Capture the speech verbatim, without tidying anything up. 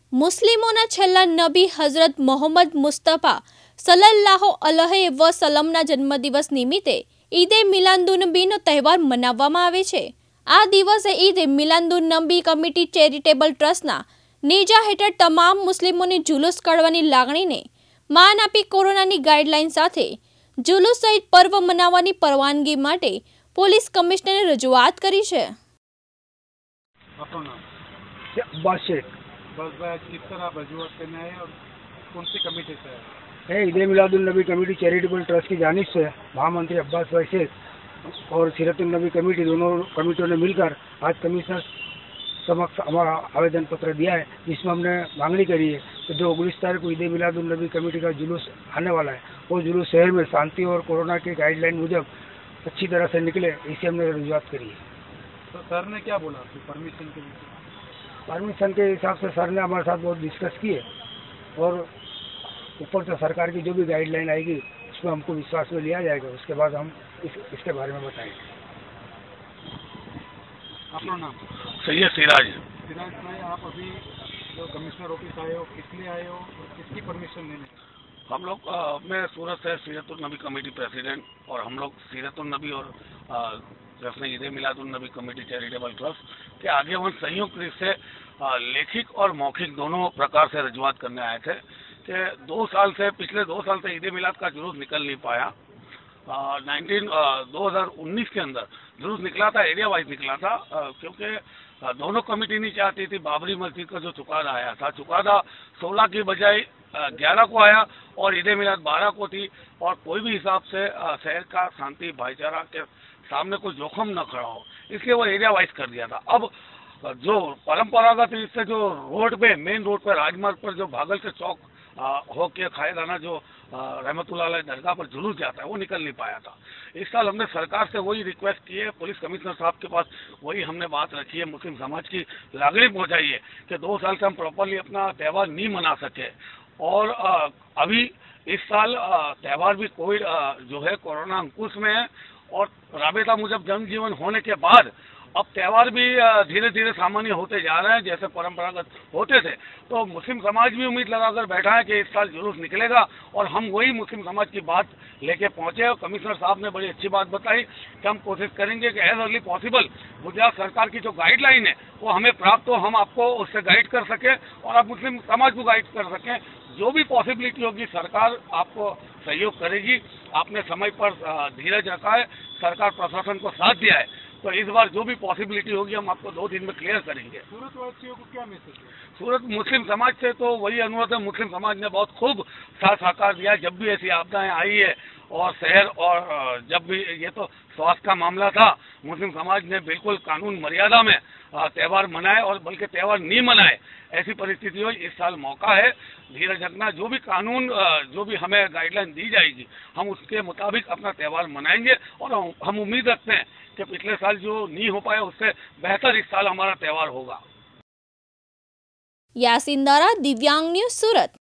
મુસ્લિમોના છેલ્લા નબી હઝરત મોહમ્મદ મુસ્તફા સલ્લલ્લાહુ અલૈહિ વસલ્લમના જન્મદિવસ નિમિત્તે ઈદે મિલાદુન્નબીનો તહેવાર મનાવવામાં આવે છે। આ દિવસે ઈદે મિલાદુન્નબી કમિટી ચેરિટેબલ ટ્રસ્ટના નેજા હેઠળ તમામ મુસ્લિમોને જુલુસ કાઢવાની લાગણીને માન આપી કોરોનાની ગાઈડલાઈન સાથે જુલુસ સહિત પર્વ મનાવવાની પરવાનગી માટે પોલીસ કમિશનરે રજૂઆત કરી છે। अब्बास शेख बस भाई किस तरह रजूआत करने आए और कौन सी कमेटी से है? है Eid-e Milad-un-Nabi committee charitable trust की जानिब से महामंत्री अब्बास भाई शेख और सीरतुन्नबी कमेटी दोनों कमेटियों ने मिलकर आज कमिश्नर समक्ष हमारा आवेदन पत्र दिया है, जिसमें हमने मांगनी करी है कि जो उन्नीस तारीख को ईदे मिलादुन्नबी कमेटी का जुलूस आने वाला है वो जुलूस शहर में शांति और कोरोना की गाइडलाइन मुजब अच्छी तरह से निकले, इसे हमने रजूआत करी है। तो सर ने क्या बोला परमिशन के लिए? परमिशन के हिसाब से सर ने हमारे साथ बहुत डिस्कस किए और ऊपर से सरकार की जो भी गाइडलाइन आएगी उसमें हमको विश्वास में लिया जाएगा, उसके बाद हम इस, इसके बारे में बताएंगे। अपना नाम? सैयद सिराज। सिराज भाई, आप अभी जो कमिश्नर ऑफिस आए हो, किस लिए आए हो और किसकी परमिशन लेने? हम लोग मैं सूरत से सीरतुन्नबी कमेटी प्रेसिडेंट और हम लोग सीरतुन्नबी और जैसे Eid-e Milad-un-Nabi committee charitable trust के आगे वन संयुक्त रूप से लेखिक और मौखिक दोनों प्रकार से रजूआत करने आए थे कि दो साल से पिछले दो साल से ईदे मिलाद का जुलूस निकल नहीं पाया। नाइनटीन दो हज़ार उन्नीस के अंदर जुलूस निकला था, एरिया वाइज निकला था, क्योंकि दोनों कमेटी नहीं चाहती थी। बाबरी मस्जिद का जो चुकादा आया था, चुकादा सोलह की बजाय ग्यारह को आया और ईदे मिलाद बारह को थी और कोई भी हिसाब से शहर का शांति भाईचारा के सामने कोई जोखम न खड़ा हो, इसलिए वो एरिया वाइज कर दिया था। अब जो परंपरागत इससे जो रोड पे मेन रोड पे राजमार्ग पर जो भागल से चौक होके खाएदाना जो रहमतुल्लाह अलैह दरगाह पर जुलूस जाता है वो निकल नहीं पाया था। इस साल हमने सरकार से वही रिक्वेस्ट की है, पुलिस कमिश्नर साहब के पास वही हमने बात रखी है, मुस्लिम समाज की लागणी पहुंचाई है कि दो साल से हम प्रॉपरली अपना त्यौहार नहीं मना सके और अभी इस साल त्यौहार भी कोविड जो है कोरोना अंकुश में है और राबेता मुजब जनजीवन होने के बाद अब त्यौहार भी धीरे धीरे सामान्य होते जा रहे हैं जैसे परंपरागत होते थे। तो मुस्लिम समाज भी उम्मीद लगाकर बैठा है कि इस साल जुलूस निकलेगा और हम वही मुस्लिम समाज की बात लेके पहुंचे और कमिश्नर साहब ने बड़ी अच्छी बात बताई कि हम कोशिश करेंगे कि एज अर्ली पॉसिबल गुजरात सरकार की जो गाइडलाइन है वो हमें प्राप्त हो, हम आपको उससे गाइड कर सकें और आप मुस्लिम समाज को गाइड कर सकें। जो भी पॉसिबिलिटी होगी सरकार आपको सहयोग करेगी। आपने समय पर धीरज रखा है, सरकार प्रशासन को साथ दिया है, तो इस बार जो भी पॉसिबिलिटी होगी हम आपको दो दिन में क्लियर करेंगे। सूरत वासियों को क्या मैसेज है? सूरत मुस्लिम समाज से तो वही अनुरोध है, मुस्लिम समाज ने बहुत खूब साथ सहकार दिया जब भी ऐसी आपदाएं आई है और शहर और जब भी ये तो स्वास्थ्य का मामला था, मुस्लिम समाज ने बिल्कुल कानून मर्यादा में त्यौहार मनाए और बल्कि त्यौहार नहीं मनाए ऐसी परिस्थिति हो। इस साल मौका है धीरज रखना, जो भी कानून जो भी हमें गाइडलाइन दी जाएगी हम उसके मुताबिक अपना त्यौहार मनाएंगे और हम उम्मीद रखते हैं कि पिछले साल जो नहीं हो पाया उससे बेहतर इस साल हमारा त्यौहार होगा। यासीन दारा, दिव्यांग न्यूज़, सूरत।